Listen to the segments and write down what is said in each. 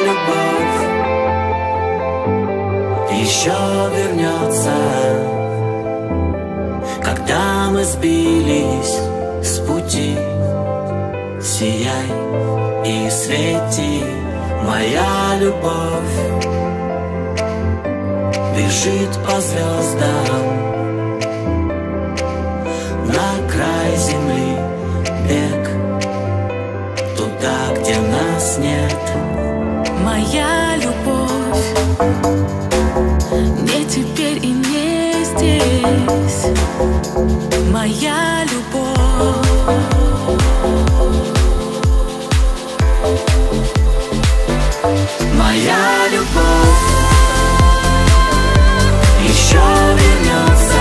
любовь еще вернется, когда мы сбились с пути. Сияй и свети, моя любовь бежит по звездам на край земли, бег туда, где нас нет. Моя любовь не теперь и не здесь. Моя любовь моя любовь еще вернется,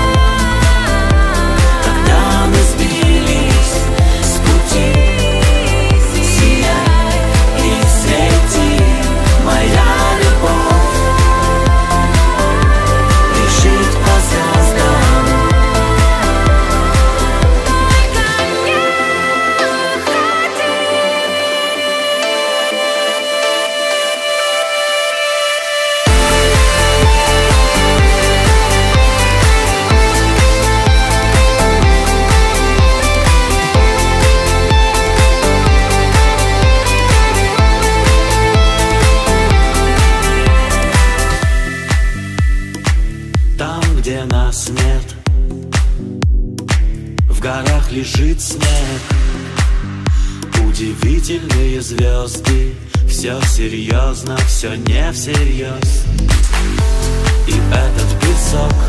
когда мы сбились с пути. Сияй и свети, моя любовь бежит по звездам. Там, где нас нет, в горах лежит снег. Удивительные звезды, все серьезно, все не всерьез. И этот песок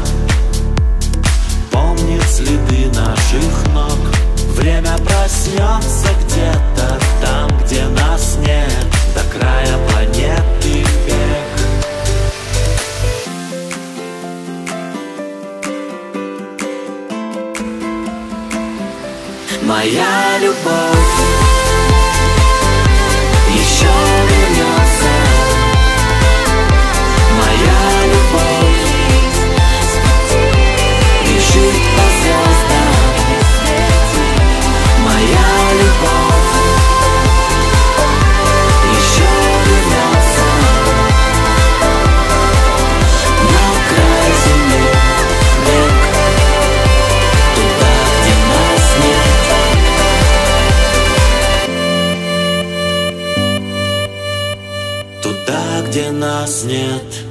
помнит следы наших ног. Время проснется где-то там, где нас нет, до края планеты бег. Моя любовь еще вернется, моя любовь бежит по звездам. Моя любовь еще вернется на край земли, бег туда, где нас нет. Туда, где нас нет.